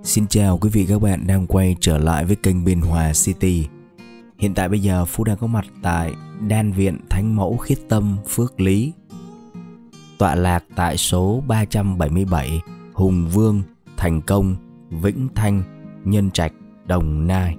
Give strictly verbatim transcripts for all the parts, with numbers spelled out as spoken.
Xin chào quý vị các bạn đang quay trở lại với kênh Biên Hòa City. Hiện tại bây giờ Phú đang có mặt tại Đan Viện Thánh Mẫu Khiết Tâm Phước Lý, tọa lạc tại số ba trăm bảy mươi bảy Hùng Vương, Thành Công, Vĩnh Thanh, Nhân Trạch, Đồng Nai.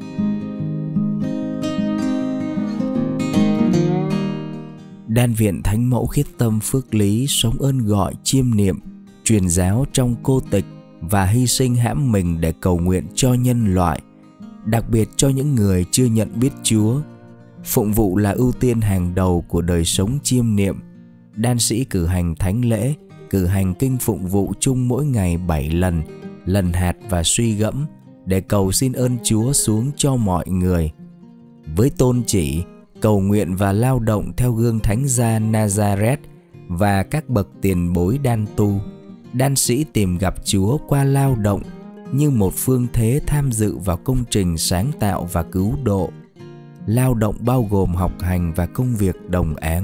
Đan Viện Thánh Mẫu Khiết Tâm Phước Lý sống ơn gọi chiêm niệm, truyền giáo trong cô tịch và hy sinh hãm mình để cầu nguyện cho nhân loại, đặc biệt cho những người chưa nhận biết Chúa. Phụng vụ là ưu tiên hàng đầu của đời sống chiêm niệm. Đan sĩ cử hành thánh lễ, cử hành kinh phụng vụ chung mỗi ngày bảy lần, lần hạt và suy gẫm để cầu xin ơn Chúa xuống cho mọi người. Với tôn chỉ cầu nguyện và lao động theo gương Thánh gia Nazareth và các bậc tiền bối đan tu, đan sĩ tìm gặp Chúa qua lao động như một phương thế tham dự vào công trình sáng tạo và cứu độ. Lao động bao gồm học hành và công việc đồng áng.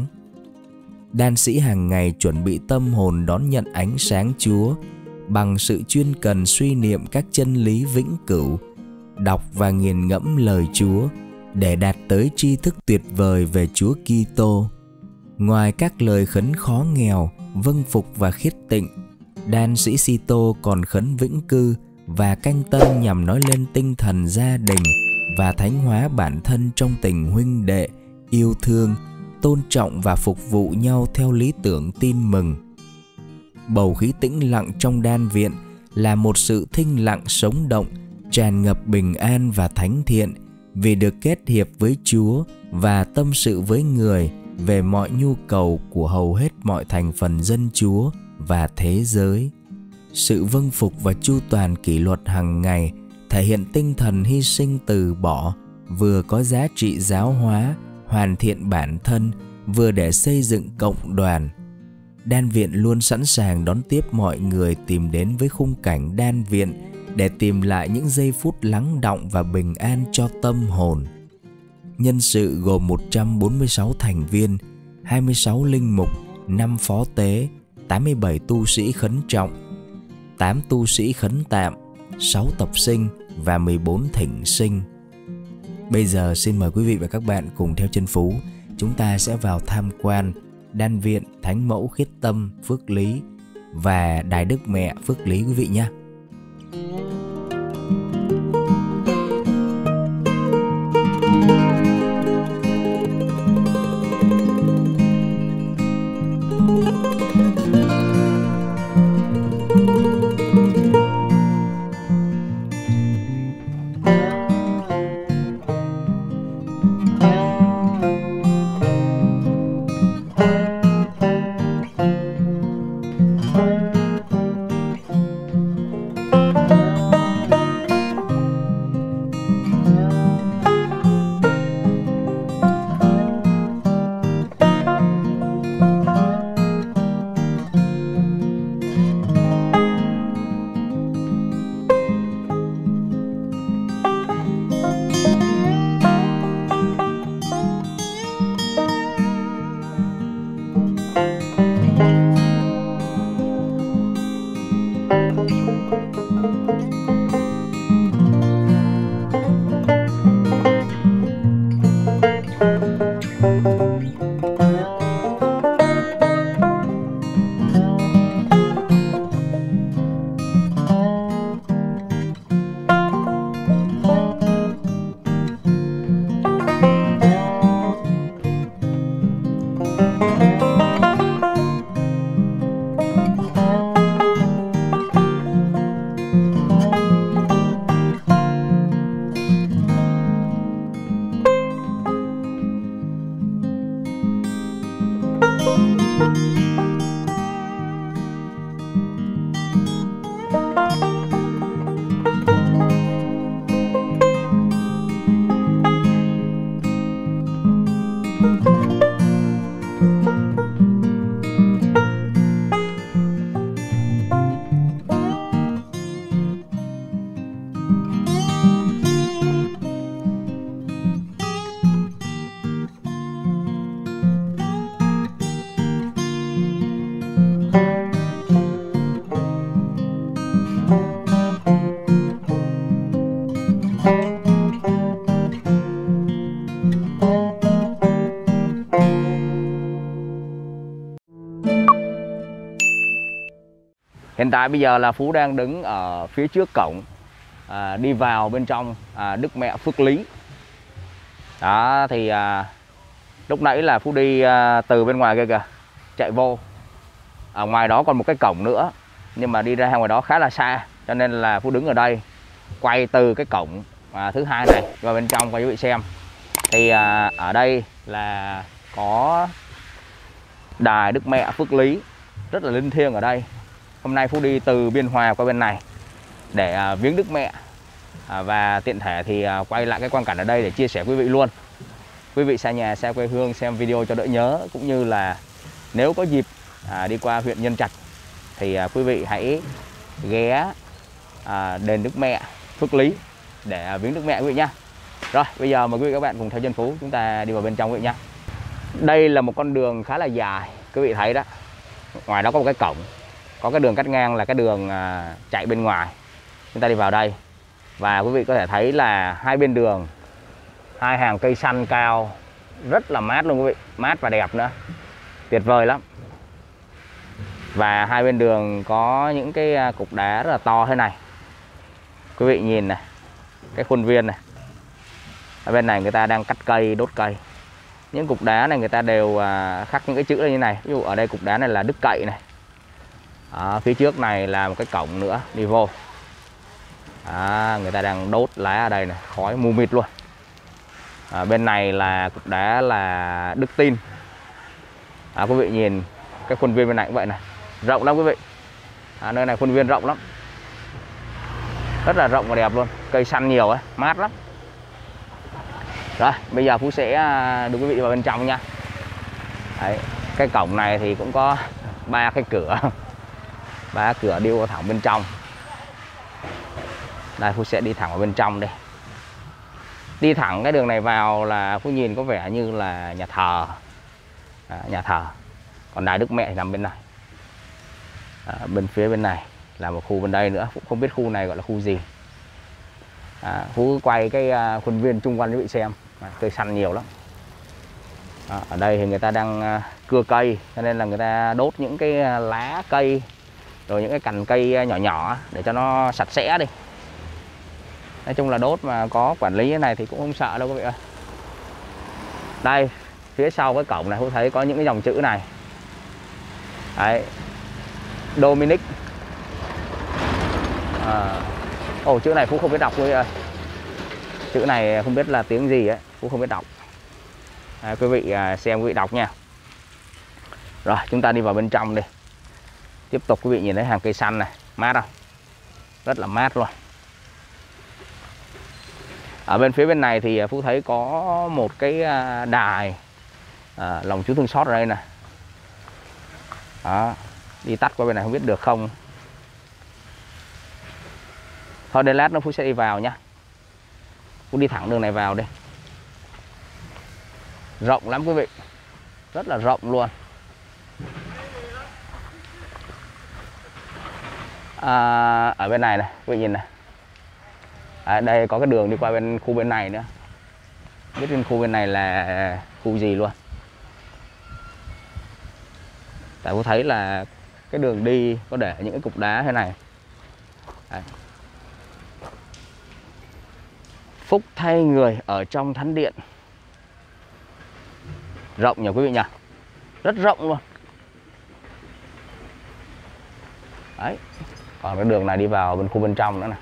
Đan sĩ hàng ngày chuẩn bị tâm hồn đón nhận ánh sáng Chúa bằng sự chuyên cần suy niệm các chân lý vĩnh cửu, đọc và nghiền ngẫm lời Chúa để đạt tới tri thức tuyệt vời về Chúa Kitô. Ngoài các lời khấn khó nghèo, vâng phục và khiết tịnh, đan sĩ Sito còn khấn vĩnh cư và canh tân nhằm nói lên tinh thần gia đình và thánh hóa bản thân trong tình huynh đệ, yêu thương, tôn trọng và phục vụ nhau theo lý tưởng tin mừng. Bầu khí tĩnh lặng trong đan viện là một sự thinh lặng sống động, tràn ngập bình an và thánh thiện vì được kết hiệp với Chúa và tâm sự với người về mọi nhu cầu của hầu hết mọi thành phần dân Chúa và thế giới. Sự vâng phục và chu toàn kỷ luật hàng ngày thể hiện tinh thần hy sinh từ bỏ, vừa có giá trị giáo hóa, hoàn thiện bản thân, vừa để xây dựng cộng đoàn. Đan viện luôn sẵn sàng đón tiếp mọi người tìm đến với khung cảnh đan viện để tìm lại những giây phút lắng đọng và bình an cho tâm hồn. Nhân sự gồm một trăm bốn mươi sáu thành viên, hai mươi sáu linh mục, năm phó tế, tám mươi bảy tu sĩ khấn trọng, tám tu sĩ khấn tạm, sáu tập sinh và mười bốn thỉnh sinh. Bây giờ xin mời quý vị và các bạn cùng theo chân Phú, chúng ta sẽ vào tham quan Đan Viện Thánh Mẫu Khiết Tâm Phước Lý và Đài Đức Mẹ Phước Lý quý vị nhé. Hiện tại bây giờ là Phú đang đứng ở phía trước cổng, à, đi vào bên trong à, Đức Mẹ Phước Lý. Đó thì à, lúc nãy là Phú đi à, từ bên ngoài kia kìa, chạy vô. Ở ngoài đó còn một cái cổng nữa, nhưng mà đi ra ngoài đó khá là xa, cho nên là Phú đứng ở đây quay từ cái cổng à, thứ hai này vào bên trong cho quý vị xem. Thì à, ở đây là có đài Đức Mẹ Phước Lý, rất là linh thiêng ở đây. Hôm nay Phú đi từ Biên Hòa qua bên này để à, viếng Đức Mẹ, à, và tiện thể thì à, quay lại cái quang cảnh ở đây để chia sẻ quý vị luôn. Quý vị xa nhà xa quê hương xem video cho đỡ nhớ, cũng như là nếu có dịp à, đi qua huyện Nhân Trạch thì à, quý vị hãy ghé à, đền Đức Mẹ Phước Lý để à, viếng Đức Mẹ quý vị nhá. Rồi bây giờ mời quý vị các bạn cùng theo chân Phú chúng ta đi vào bên trong quý vị nhá. Đây là một con đường khá là dài, quý vị thấy đó. Ngoài đó có một cái cổng, có cái đường cắt ngang là cái đường à, chạy bên ngoài. Chúng ta đi vào đây và quý vị có thể thấy là hai bên đường hai hàng cây xanh cao, rất là mát luôn quý vị, mát và đẹp nữa, tuyệt vời lắm. Và hai bên đường có những cái cục đá rất là to thế này, quý vị nhìn này, cái khuôn viên này. Ở bên này người ta đang cắt cây, đốt cây. Những cục đá này người ta đều khắc những cái chữ như này. Ví dụ ở đây cục đá này là Đức Cậy này. Ở phía trước này là một cái cổng nữa đi vô. À, người ta đang đốt lá ở đây này, khói mù mịt luôn. À, bên này là cục đá là Đức Tin. À, quý vị nhìn cái khuôn viên bên này cũng vậy này, rộng lắm quý vị. À, nơi này khuôn viên rộng lắm, rất là rộng và đẹp luôn, cây xanh nhiều ấy, mát lắm. Rồi bây giờ Phú sẽ đưa quý vị vào bên trong nha. Đấy, cái cổng này thì cũng có ba cái cửa, ba cửa đi vào thẳng bên trong. Đây Phú sẽ đi thẳng vào bên trong đây. Đi thẳng cái đường này vào là Phú nhìn có vẻ như là nhà thờ, à, nhà thờ. Còn đài Đức Mẹ thì nằm bên này. À, bên phía bên này là một khu bên đây nữa, Phú không biết khu này gọi là khu gì. À, Phú quay cái uh, khuôn viên chung quanh quý vị xem, à, cây xanh nhiều lắm. À, ở đây thì người ta đang uh, cưa cây, cho nên là người ta đốt những cái uh, lá cây, rồi những cái cành cây nhỏ nhỏ để cho nó sạch sẽ đi. Nói chung là đốt mà có quản lý thế này thì cũng không sợ đâu quý vị ơi. Đây, phía sau cái cổng này Phú thấy có những cái dòng chữ này. Đấy, Dominic. À, ồ, chữ này Phú không biết đọc quý vị ơi. Chữ này không biết là tiếng gì ấy, Phú không biết đọc. À, quý vị xem quý vị đọc nha. Rồi chúng ta đi vào bên trong đi. Tiếp tục quý vị nhìn thấy hàng cây xanh này, mát không? Rất là mát luôn. Ở bên phía bên này thì Phú thấy có một cái đài à, lòng Chúa Thương Xót ở đây nè. Đó, đi tắt qua bên này không biết được không. Thôi đến lát nữa Phú sẽ đi vào nhá. Phú đi thẳng đường này vào đi. Rộng lắm quý vị, rất là rộng luôn. À, ở bên này này, quý vị nhìn này. À, đây có cái đường đi qua bên khu bên này nữa. Biết bên khu bên này là khu gì luôn. Tại Phú thấy là cái đường đi có để những cái cục đá thế này. Đấy. Phúc thay người ở trong thánh điện. Rộng nhỉ quý vị nhỉ? Rất rộng luôn. Đấy. Còn cái đường này đi vào bên khu bên trong nữa này.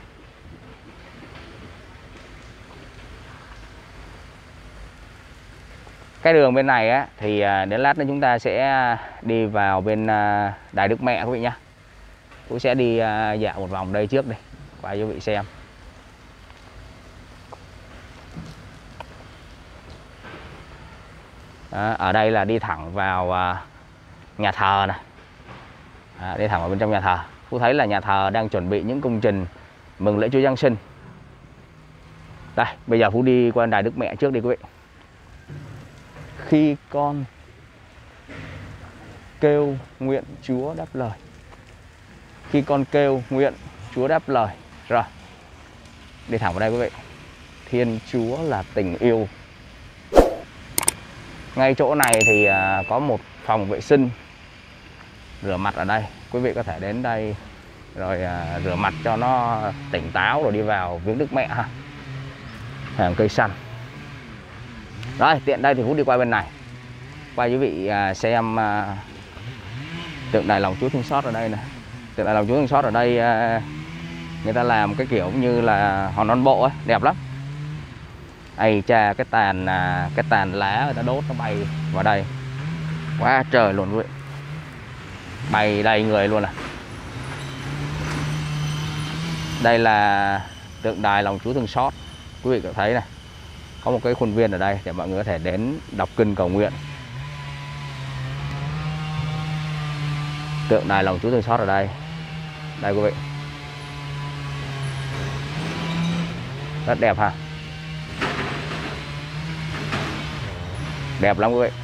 Cái đường bên này á thì đến lát nữa chúng ta sẽ đi vào bên đài Đức Mẹ quý vị nhá. Tôi sẽ đi dạo một vòng đây trước đi, quay cho quý vị xem. Đó, ở đây là đi thẳng vào nhà thờ này. À, đi thẳng vào bên trong nhà thờ. Phú thấy là nhà thờ đang chuẩn bị những công trình mừng lễ Chúa Giáng sinh. Đây, bây giờ Phú đi qua đài Đức Mẹ trước đi quý vị. Khi con kêu nguyện Chúa đáp lời. Khi con kêu nguyện Chúa đáp lời. Rồi, đi thẳng vào đây quý vị. Thiên Chúa là tình yêu. Ngay chỗ này thì có một phòng vệ sinh rửa mặt ở đây. Quý vị có thể đến đây rồi à, rửa mặt cho nó tỉnh táo rồi đi vào viếng Đức Mẹ ha. Hàng cây xanh. Rồi tiện đây thì Phú đi qua bên này, qua quý vị à, xem à, tượng đài lòng Chúa Thương Xót ở đây nè. Tượng đài lòng Chúa Thương Xót ở đây à, người ta làm cái kiểu như là hòn non bộ ấy, đẹp lắm. Ây cha, cái tàn à, cái tàn lá người ta đốt nó bay vào đây quá trời luôn quý vị, bay đầy người luôn à. Đây là tượng đài lòng Chúa Thương Xót, quý vị có thấy này, có một cái khuôn viên ở đây để mọi người có thể đến đọc kinh cầu nguyện. Tượng đài lòng Chúa Thương Xót ở đây, đây quý vị, rất đẹp ha, đẹp lắm quý vị.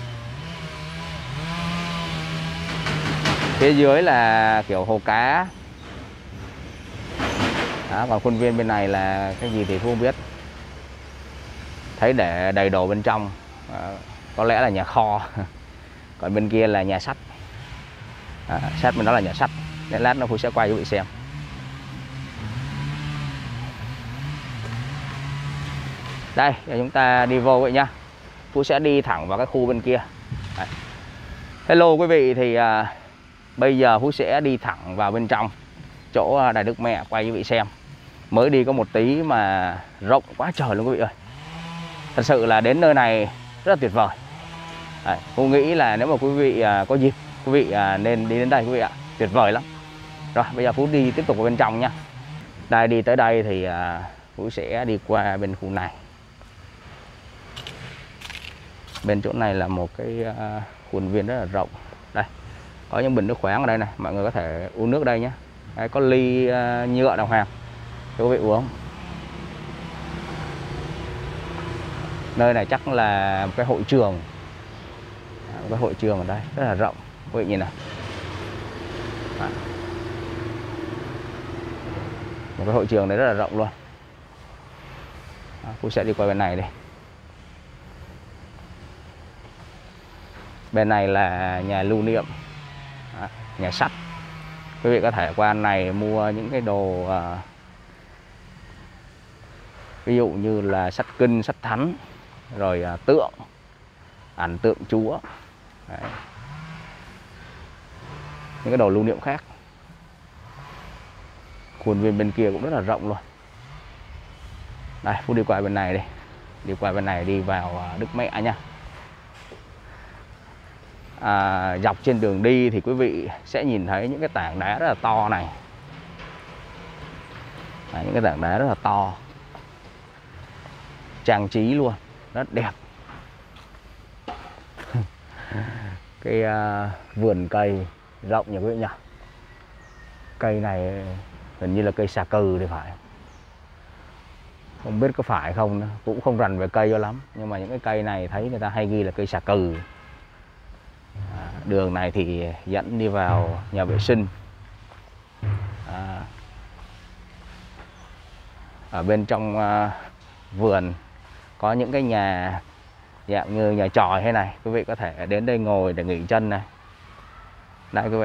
Phía dưới là kiểu hồ cá. Đó, còn khuôn viên bên này là cái gì thì Phú không biết. Thấy để đầy đồ bên trong, à, có lẽ là nhà kho. Còn bên kia là nhà sắt. À, sát bên đó là nhà sắt. Nên lát nữa Phú sẽ quay cho quý vị xem. Đây, để chúng ta đi vô vậy nhá. Phú sẽ đi thẳng vào cái khu bên kia. Đây. Hello quý vị, thì à, bây giờ Phú sẽ đi thẳng vào bên trong chỗ đài Đức Mẹ quay cho quý vị xem. Mới đi có một tí mà rộng quá trời luôn quý vị ơi. Thật sự là đến nơi này rất là tuyệt vời. Đấy, Phú nghĩ là nếu mà quý vị à, có dịp, quý vị à, nên đi đến đây quý vị ạ. Tuyệt vời lắm. Rồi bây giờ Phú đi tiếp tục vào bên trong nha. Đây, đi tới đây thì à, Phú sẽ đi qua bên khu này. Bên chỗ này là một cái à, khuôn viên rất là rộng. Đây, có những bình nước khoáng ở đây này, mọi người có thể uống nước đây nhé. Đây, có ly uh, nhựa đồng hàng cho quý vị uống. Nơi này chắc là một cái hội trường, một cái hội trường ở đây rất là rộng, quý vị nhìn này. À. Một cái hội trường đấy rất là rộng luôn. À, Phú sẽ đi qua bên này đi. Bên này là nhà lưu niệm, à, nhà sắt. Quý vị có thể qua này mua những cái đồ à, ví dụ như là sách kinh, sách thánh, rồi à, tượng, ảnh tượng Chúa. Đấy. Những cái đồ lưu niệm khác. Khuôn viên bên kia cũng rất là rộng luôn. Đây, Phú đi qua bên này đi. Đi qua bên này đi vào Đức Mẹ nha. À, dọc trên đường đi thì quý vị sẽ nhìn thấy những cái tảng đá rất là to này. À, những cái tảng đá rất là to, trang trí luôn, rất đẹp. Cái uh, vườn cây rộng nhỉ quý vị nhỉ. Cây này hình như là cây xà cừ thì phải, không biết có phải không nữa. Cũng không rành về cây cho lắm, nhưng mà những cái cây này thấy người ta hay ghi là cây xà cừ. À, đường này thì dẫn đi vào nhà vệ sinh. À, ở bên trong uh, vườn có những cái nhà dạng như nhà tròi thế này, quý vị có thể đến đây ngồi để nghỉ chân này. Đây quý vị.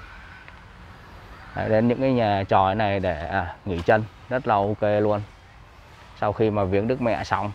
Đấy, đến những cái nhà tròi này để à, nghỉ chân rất là ok luôn. Sau khi mà viếng Đức Mẹ xong.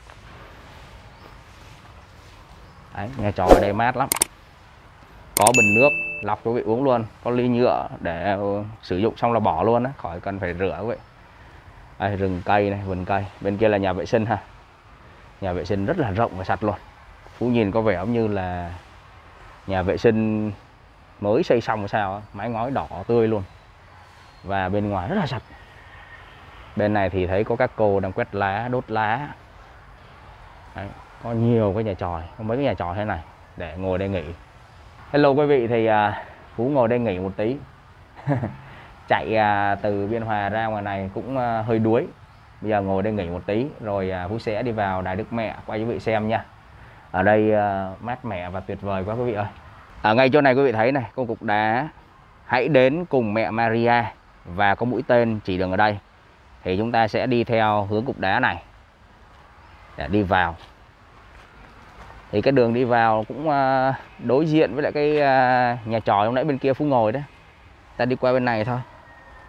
Đấy, nhà tròi ở đây mát lắm. Có bình nước lọc cho quý vị uống luôn, có ly nhựa để sử dụng xong là bỏ luôn á, khỏi cần phải rửa quý vị. Đây, rừng cây này, vườn cây. Bên kia là nhà vệ sinh ha. Nhà vệ sinh rất là rộng và sạch luôn. Phú nhìn có vẻ giống như là nhà vệ sinh mới xây xong sao, mái ngói đỏ tươi luôn. Và bên ngoài rất là sạch. Bên này thì thấy có các cô đang quét lá, đốt lá. Đấy, có nhiều cái nhà tròi, có mấy cái nhà tròi thế này để ngồi đây nghỉ. Hello quý vị, thì à, Phú ngồi đây nghỉ một tí. Chạy à, từ Biên Hòa ra ngoài này cũng à, hơi đuối. Bây giờ ngồi đây nghỉ một tí rồi à, Phú sẽ đi vào đài Đức Mẹ quay cho quý vị xem nha. Ở đây à, mát mẻ và tuyệt vời quá quý vị ơi. Ở ngay chỗ này quý vị thấy này, có cục đá hãy đến cùng mẹ Maria và có mũi tên chỉ đường ở đây. Thì chúng ta sẽ đi theo hướng cục đá này để đi vào. Thì cái đường đi vào cũng uh, đối diện với lại cái uh, nhà tròi lúc nãy bên kia Phú ngồi đấy. Ta đi qua bên này thôi.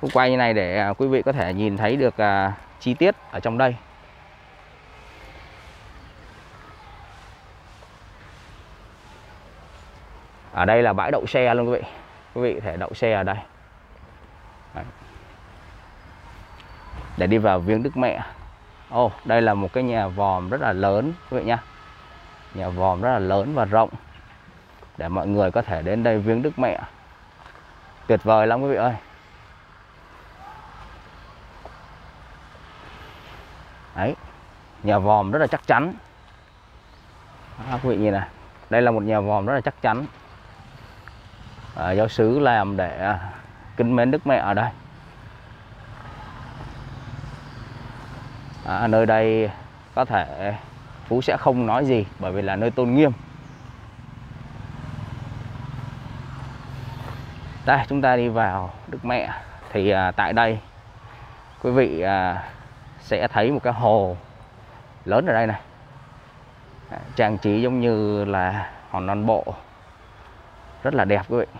Phú quay như này để quý vị có thể nhìn thấy được uh, chi tiết ở trong đây. Ở đây là bãi đậu xe luôn quý vị. Quý vị có thể đậu xe ở đây. Đấy. Để đi vào viếng Đức Mẹ. Ồ, oh, đây là một cái nhà vòm rất là lớn quý vị nhá. Nhà vòm rất là lớn và rộng để mọi người có thể đến đây viếng Đức Mẹ. Tuyệt vời lắm quý vị ơi. Đấy, nhà vòm rất là chắc chắn. Đó, quý vị nhìn này, đây là một nhà vòm rất là chắc chắn. À, giáo xứ làm để kính mến Đức Mẹ ở đây. À, nơi đây có thể Phú sẽ không nói gì bởi vì là nơi tôn nghiêm. Đây, chúng ta đi vào Đức Mẹ thì à, tại đây quý vị à, sẽ thấy một cái hồ lớn ở đây này, trang trí giống như là hòn non bộ, rất là đẹp quý vị.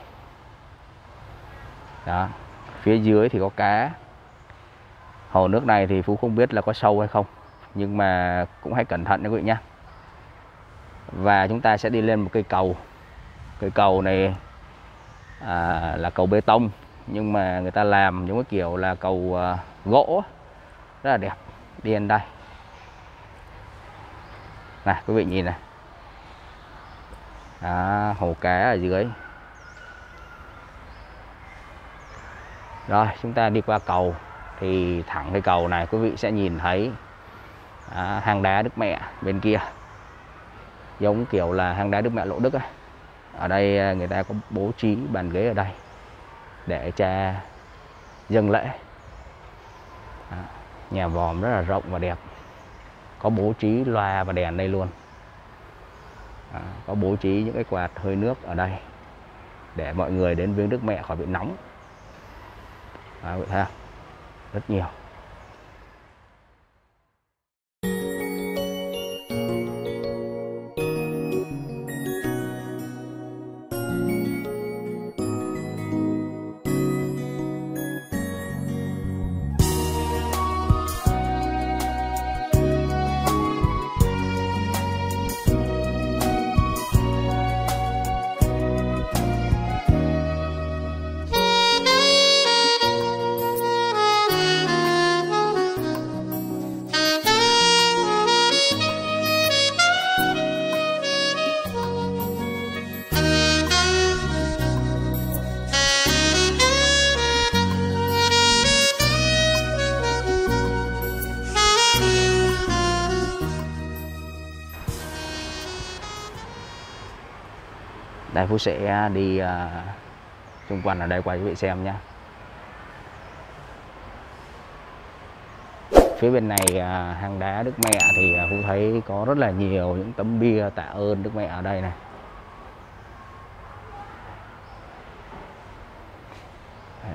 Đó, phía dưới thì có cá. Hồ nước này thì Phú không biết là có sâu hay không, nhưng mà cũng hãy cẩn thận nha quý vị nhé. Và chúng ta sẽ đi lên một cây cầu. Cây cầu này à, là cầu bê tông, nhưng mà người ta làm giống cái kiểu là cầu à, gỗ, rất là đẹp. Đi lên đây này, quý vị nhìn này. Đó, hồ cá ở dưới. Rồi chúng ta đi qua cầu thì thẳng cái cầu này quý vị sẽ nhìn thấy à, hang đá Đức Mẹ bên kia, giống kiểu là hang đá Đức Mẹ Lộ Đức ấy. Ở đây người ta có bố trí bàn ghế ở đây để cha dâng lễ. À, nhà vòm rất là rộng và đẹp, có bố trí loa và đèn đây luôn. À, có bố trí những cái quạt hơi nước ở đây để mọi người đến viếng Đức Mẹ khỏi bị nóng. À, vậy thấy không? Rất nhiều. Đây Phú sẽ đi uh, xung quanh ở đây quay cho quý vị xem nhé. Phía bên này uh, hang đá Đức Mẹ thì uh, Phú thấy có rất là nhiều những tấm bia tạ ơn Đức Mẹ ở đây này. Đấy.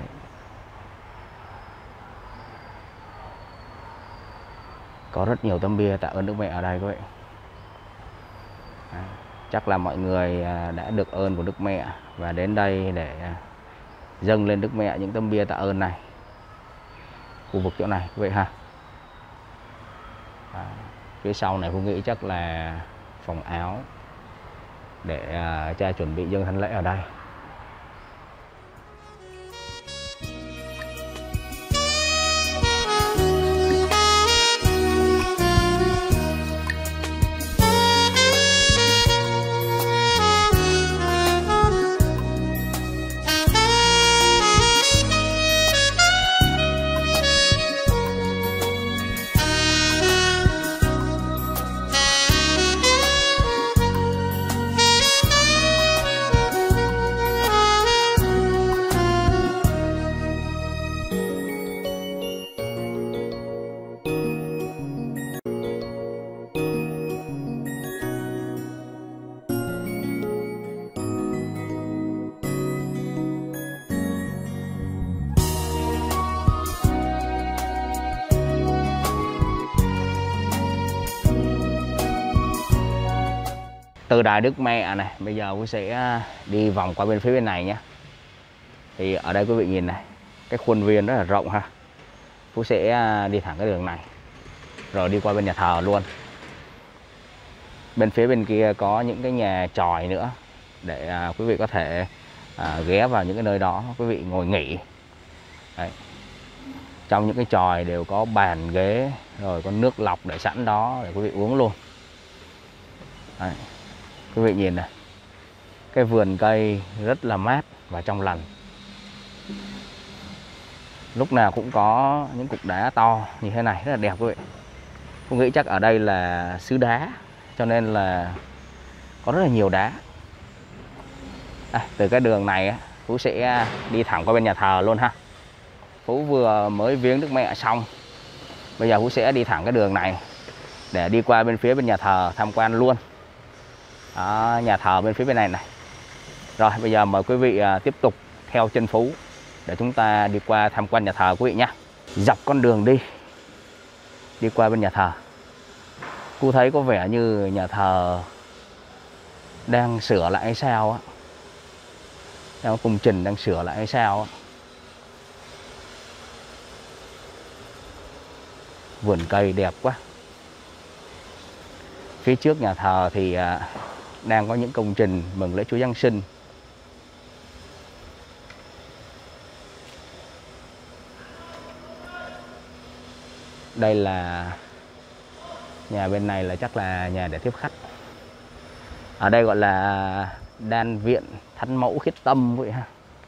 Có rất nhiều tấm bia tạ ơn Đức Mẹ ở đây quý vị. Đấy. Chắc là mọi người đã được ơn của Đức Mẹ và đến đây để dâng lên Đức Mẹ những tấm bia tạ ơn này. Khu vực chỗ này quý vị ha. À, phía sau này Phú nghĩ chắc là phòng áo để uh, cha chuẩn bị dâng thánh lễ ở đây. Từ đài Đức Mẹ này, bây giờ tôi sẽ đi vòng qua bên phía bên này nhé. Thì ở đây quý vị nhìn này, cái khuôn viên rất là rộng ha. Phú sẽ đi thẳng cái đường này rồi đi qua bên nhà thờ luôn. Bên phía bên kia có những cái nhà chòi nữa để à, quý vị có thể à, ghé vào những cái nơi đó quý vị ngồi nghỉ. Đấy. Trong những cái chòi đều có bàn ghế, rồi có nước lọc để sẵn đó để quý vị uống luôn. Đấy. Quý vị nhìn này, cái vườn cây rất là mát và trong lành. Lúc nào cũng có những cục đá to như thế này rất là đẹp quý vị. Tôi nghĩ chắc ở đây là xứ đá cho nên là có rất là nhiều đá. À, từ cái đường này Phú sẽ đi thẳng qua bên nhà thờ luôn ha. Phú vừa mới viếng Đức Mẹ xong, bây giờ Phú sẽ đi thẳng cái đường này để đi qua bên phía bên nhà thờ tham quan luôn. Đó, nhà thờ bên phía bên này này. Rồi bây giờ mời quý vị tiếp tục theo chân Phú để chúng ta đi qua tham quan nhà thờ quý vị nhé. Dọc con đường đi đi qua bên nhà thờ, cô thấy có vẻ như nhà thờ đang sửa lại hay sao á, đang công trình đang sửa lại hay sao á. Vườn cây đẹp quá. Phía trước nhà thờ thì à, đang có những công trình mừng lễ Chúa Giáng sinh. Đây là nhà bên này là chắc là nhà để tiếp khách. Ở đây gọi là đan viện Thánh Mẫu Khiết Tâm vậy ha.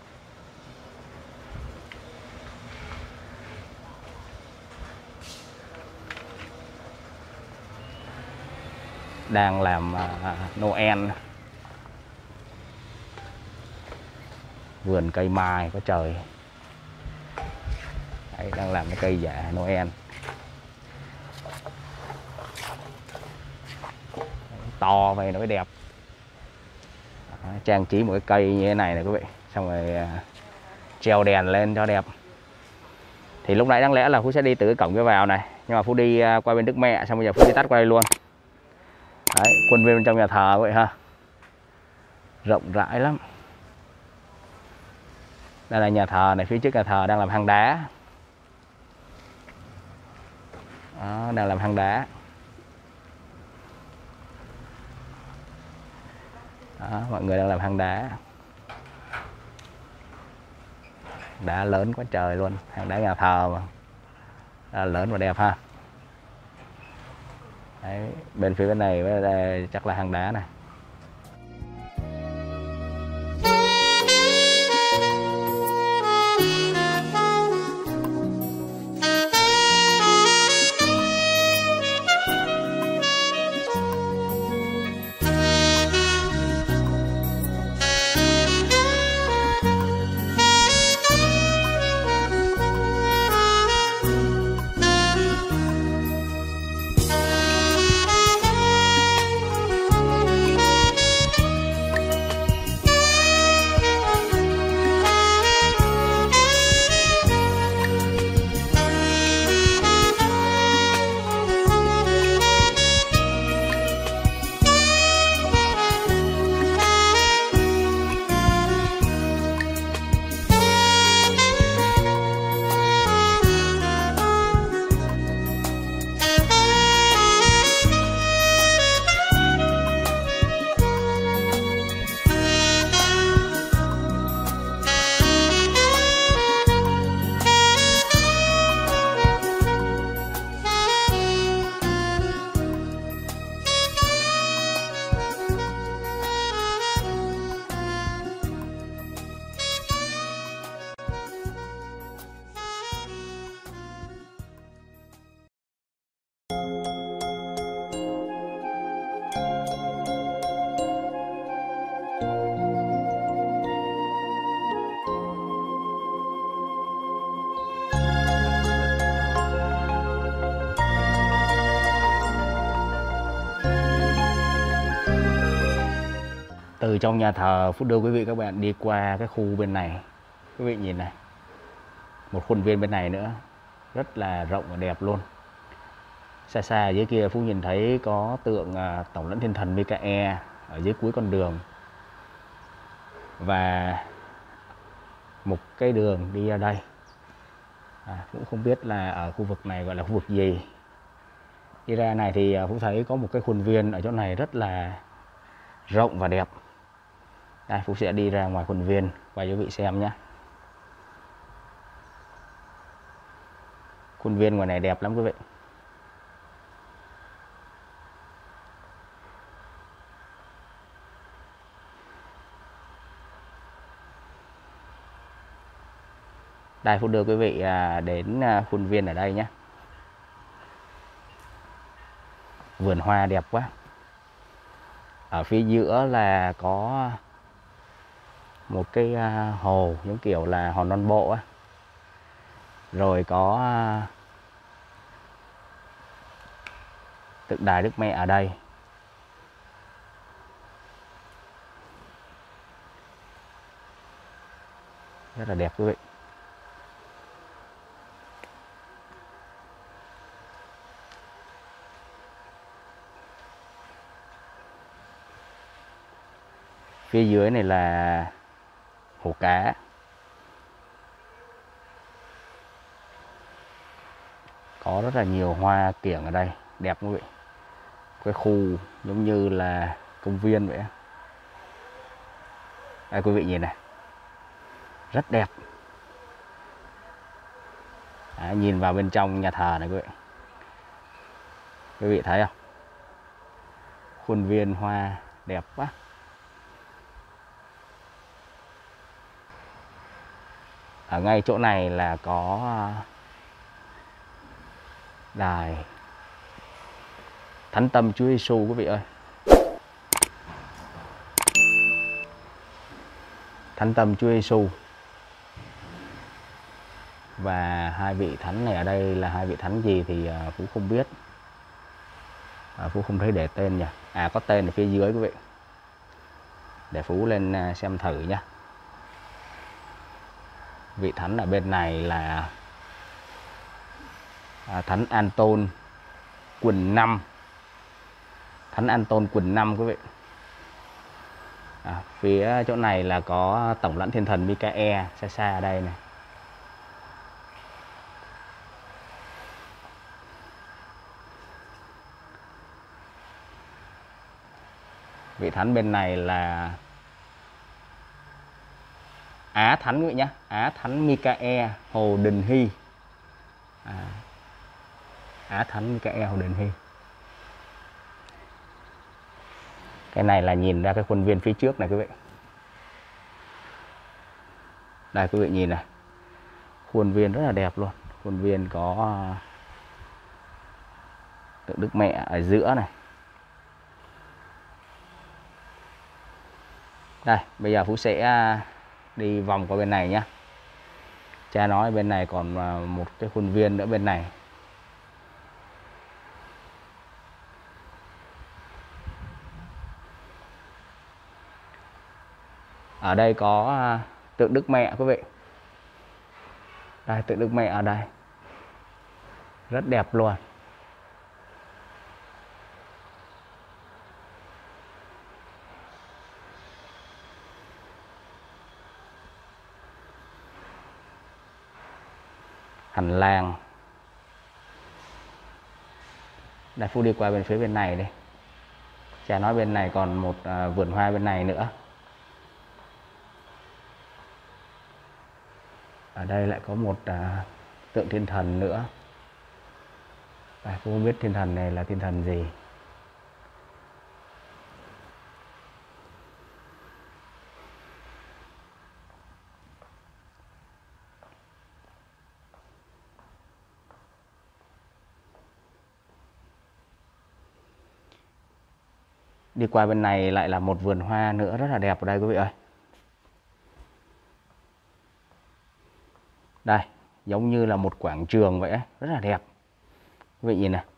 Đang làm uh, Noel. Vườn cây mai có trời. Đấy, đang làm cái cây giả Noel. To vậy nó mới đẹp. Đó, trang trí một cái cây như thế này này quý vị, xong rồi uh, treo đèn lên cho đẹp. Thì lúc nãy đáng lẽ là Phú sẽ đi từ cái cổng kia vào này, nhưng mà Phú đi uh, qua bên Đức Mẹ, xong bây giờ Phú đi tắt qua đây luôn. Đấy, khuôn viên bên trong nhà thờ vậy ha, rộng rãi lắm. Đây là nhà thờ này, phía trước nhà thờ đang làm hang đá. Đó, đang làm hang đá. Đó, mọi người đang làm hang đá. Đá lớn quá trời luôn, hang đá nhà thờ mà. Đá lớn và đẹp ha. Đấy, bên phía bên này với đây chắc là hang đá này. Từ trong nhà thờ Phú đưa quý vị các bạn đi qua cái khu bên này. Quý vị nhìn này, một khuôn viên bên này nữa, rất là rộng và đẹp luôn. Xa xa dưới kia Phú nhìn thấy có tượng Tổng Lãnh Thiên Thần Michael ở dưới cuối con đường. Và một cái đường đi ra đây À, cũng không biết là ở khu vực này gọi là khu vực gì. Đi ra này thì Phú thấy có một cái khuôn viên ở chỗ này rất là rộng và đẹp. Đây, Phú sẽ đi ra ngoài khuôn viên quay cho quý vị xem nhé. Khuôn viên ngoài này đẹp lắm quý vị. Đây, Phú đưa quý vị đến khuôn viên ở đây nhé. Vườn hoa đẹp quá. Ở phía giữa là có một cái hồ giống kiểu là hồ non bộ á. Rồi có tượng đài Đức Mẹ ở đây. Rất là đẹp quý vị. Phía dưới này là hồ cá. Có rất là nhiều hoa kiểng ở đây, đẹp quý vị. Cái khu giống như là công viên vậy. Đây quý vị nhìn này. Rất đẹp. Đấy, nhìn vào bên trong nhà thờ này quý vị. Quý vị thấy không? Khuôn viên hoa đẹp quá. Ở ngay chỗ này là có đài Thánh Tâm Chúa Giêsu quý vị ơi. Thánh Tâm Chúa Giêsu. Và hai vị thánh này ở đây là hai vị thánh gì thì Phú không biết. À, Phú không thấy để tên nha. À, có tên ở phía dưới quý vị. Để Phú lên xem thử nhé. Vị thánh ở bên này là à, Thánh An-tôn Quỳnh Năm. Thánh An-tôn Quỳnh Năm quý vị. À, phía chỗ này là có Tổng lãnh Thiên thần Mi-ca-e xa xa ở đây này. Vị thánh bên này là Á Thánh quý vị nhé. Á Thánh Mi-ca-e Hồ Đình Hy. À, Á Thánh Mi-ca-e Hồ Đình Hy. Cái này là nhìn ra cái khuôn viên phía trước này quý vị. Đây quý vị nhìn này. Khuôn viên rất là đẹp luôn. Khuôn viên có tượng Đức Mẹ ở giữa này. Đây, bây giờ Phú sẽ đi vòng qua bên này nhé. Cha nói bên này còn một cái khuôn viên nữa bên này. Ở đây có tượng Đức Mẹ quý vị. Đây, tượng Đức Mẹ ở đây. Rất đẹp luôn. Hành lang. Đây, Phú đi qua bên phía bên này đi. Cha nói bên này còn một uh, vườn hoa bên này nữa. Ở đây lại có một uh, tượng thiên thần nữa. Đây, Phú không biết thiên thần này là thiên thần gì. Đi qua bên này lại là một vườn hoa nữa rất là đẹp ở đây quý vị ơi. Đây, giống như là một quảng trường vậy, rất là đẹp. Quý vị nhìn này.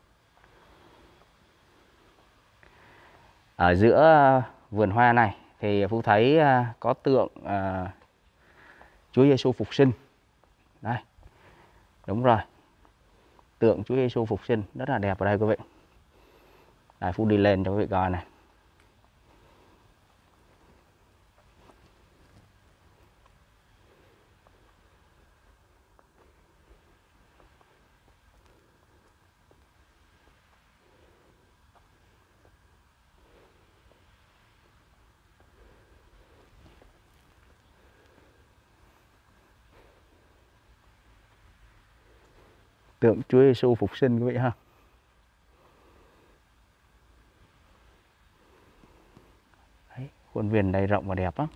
Ở giữa vườn hoa này thì Phú thấy có tượng uh, Chúa Giêsu phục sinh. Đây. Đúng rồi. Tượng Chúa Giêsu phục sinh rất là đẹp ở đây quý vị. Đây, Phú đi lên cho quý vị coi này. tượng Chúa Giêsu phục sinh quý vị ha. Đấy, khuôn viên đây rộng và đẹp lắm.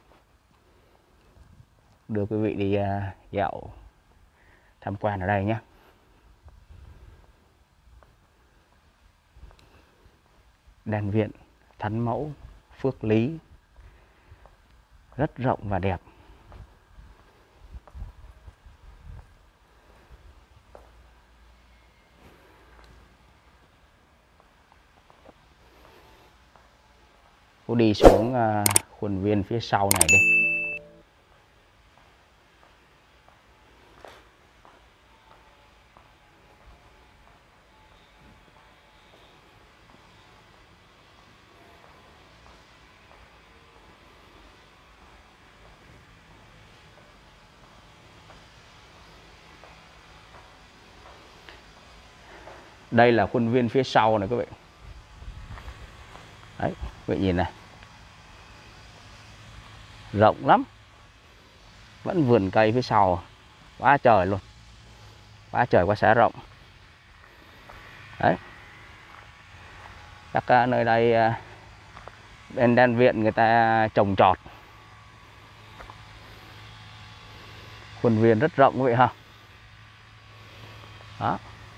Đưa quý vị đi uh, dạo tham quan ở đây nhé. Đan viện Thánh Mẫu Phước Lý rất rộng và đẹp. Cô đi xuống uh, khuôn viên phía sau này đi. Đây là khuôn viên phía sau này quý vị. Đấy, quý vị nhìn này. Rộng lắm. Vẫn vườn cây phía sau. Quá trời luôn. Quá trời quá xá rộng. Đấy. Các nơi đây bên đan viện người ta trồng trọt. Khuôn viên rất rộng quý vị ha. Đó.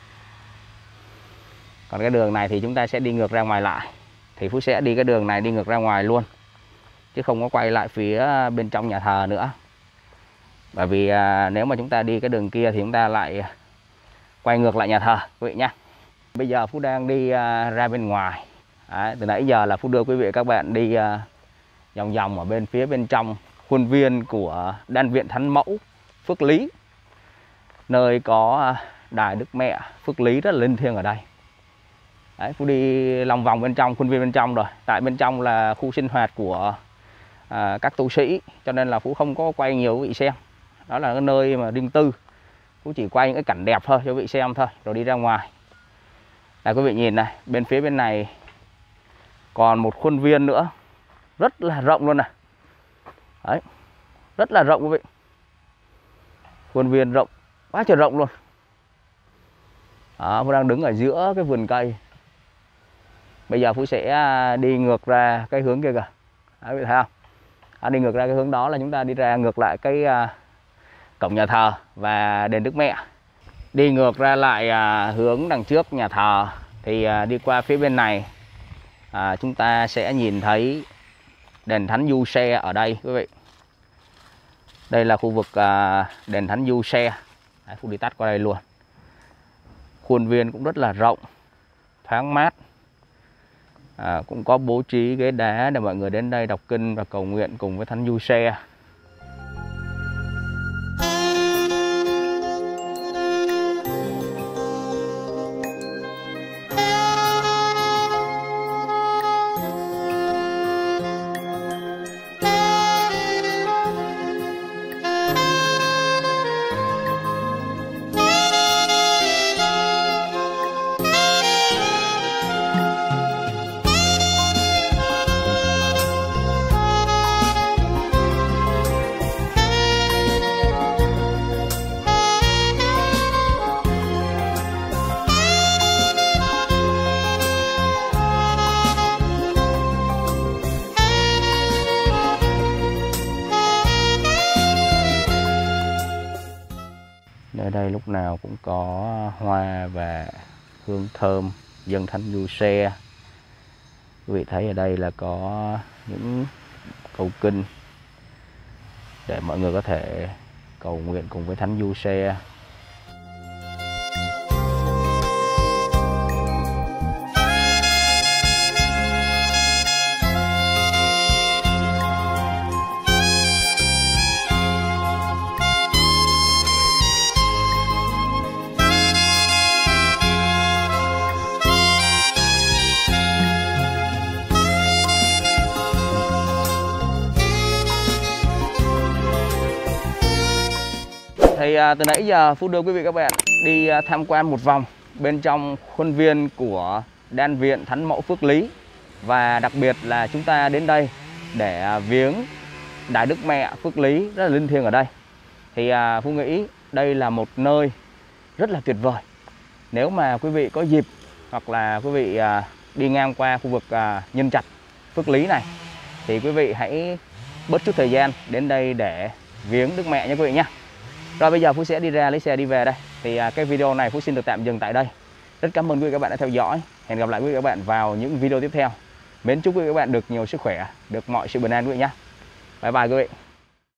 Còn cái đường này thì chúng ta sẽ đi ngược ra ngoài lại. Thì Phú sẽ đi cái đường này đi ngược ra ngoài luôn, chứ không có quay lại phía bên trong nhà thờ nữa. Bởi vì à, nếu mà chúng ta đi cái đường kia thì chúng ta lại quay ngược lại nhà thờ quý vị nhé. Bây giờ Phú đang đi à, ra bên ngoài. Đấy, từ nãy giờ là Phú đưa quý vị và các bạn đi à, vòng vòng ở bên phía bên trong khuôn viên của Đan viện Thánh Mẫu Phước Lý, nơi có đài Đức Mẹ Phước Lý rất là linh thiêng ở đây. Đấy, Phú đi lòng vòng bên trong khuôn viên bên trong rồi. Tại bên trong là khu sinh hoạt của à, các tu sĩ, cho nên là Phú không có quay nhiều quý vị xem. Đó là cái nơi mà riêng tư. Phú chỉ quay những cái cảnh đẹp thôi cho quý vị xem thôi, rồi đi ra ngoài. Là quý vị nhìn này, bên phía bên này còn một khuôn viên nữa, rất là rộng luôn này. Đấy, rất là rộng quý vị. Khuôn viên rộng, quá trời rộng luôn. Đó, Phú đang đứng ở giữa cái vườn cây. Bây giờ Phú sẽ đi ngược ra cái hướng kia kìa. Đấy, quý vị thấy không? À, đi ngược ra cái hướng đó là chúng ta đi ra ngược lại cái uh, cổng nhà thờ và đền Đức Mẹ. Đi ngược ra lại uh, hướng đằng trước nhà thờ thì uh, đi qua phía bên này uh, chúng ta sẽ nhìn thấy đền Thánh Giuse ở đây quý vị. Đây là khu vực uh, đền Thánh Giuse. Đấy, Phú đi tắt qua đây luôn. Khuôn viên cũng rất là rộng, thoáng mát. À, cũng có bố trí ghế đá để mọi người đến đây đọc kinh và cầu nguyện cùng với Thánh Giuse. Ở đây lúc nào cũng có hoa và hương thơm dâng Thánh Giuse. Quý vị thấy ở đây là có những câu kinh để mọi người có thể cầu nguyện cùng với Thánh Giuse. Thì à, từ nãy giờ Phú đưa quý vị các bạn đi à, tham quan một vòng bên trong khuôn viên của Đan viện Thánh Mẫu Phước Lý. Và đặc biệt là chúng ta đến đây để à, viếng Đài Đức Mẹ Phước Lý rất là linh thiêng ở đây. Thì à, Phú nghĩ đây là một nơi rất là tuyệt vời. Nếu mà quý vị có dịp hoặc là quý vị à, đi ngang qua khu vực à, Nhân Trạch, Phước Lý này thì quý vị hãy bớt chút thời gian đến đây để viếng Đức Mẹ nha quý vị nhé. Rồi bây giờ Phú sẽ đi ra lấy xe đi về đây. Thì à, cái video này Phú xin được tạm dừng tại đây. Rất cảm ơn quý vị các bạn đã theo dõi. Hẹn gặp lại quý vị các bạn vào những video tiếp theo. Mến chúc quý vị các bạn được nhiều sức khỏe, được mọi sự bình an quý vị nhé. Bye bye quý vị.